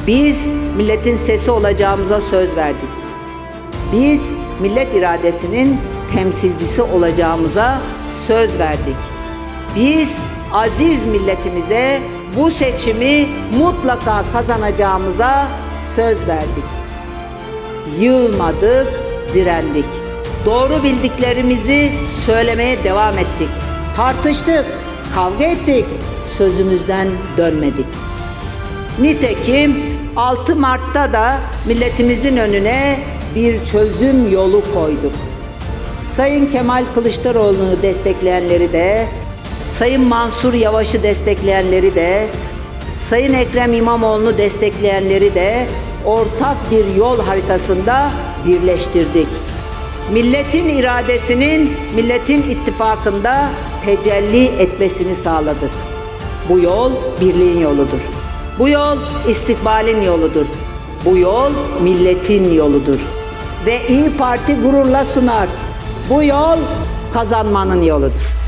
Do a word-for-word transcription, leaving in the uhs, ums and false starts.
Biz milletin sesi olacağımıza söz verdik. Biz millet iradesinin temsilcisi olacağımıza söz verdik. Biz aziz milletimize bu seçimi mutlaka kazanacağımıza söz verdik. Yılmadık, direndik. Doğru bildiklerimizi söylemeye devam ettik. Tartıştık, kavga ettik, sözümüzden dönmedik. Nitekim altı Mart'ta da milletimizin önüne bir çözüm yolu koyduk. Sayın Kemal Kılıçdaroğlu'nu destekleyenleri de, Sayın Mansur Yavaş'ı destekleyenleri de, Sayın Ekrem İmamoğlu'nu destekleyenleri de ortak bir yol haritasında birleştirdik. Milletin iradesinin milletin ittifakında tecelli etmesini sağladık. Bu yol birliğin yoludur. Bu yol istikbalin yoludur. Bu yol milletin yoludur. Ve İYİ Parti gururla sunar. Bu yol kazanmanın yoludur.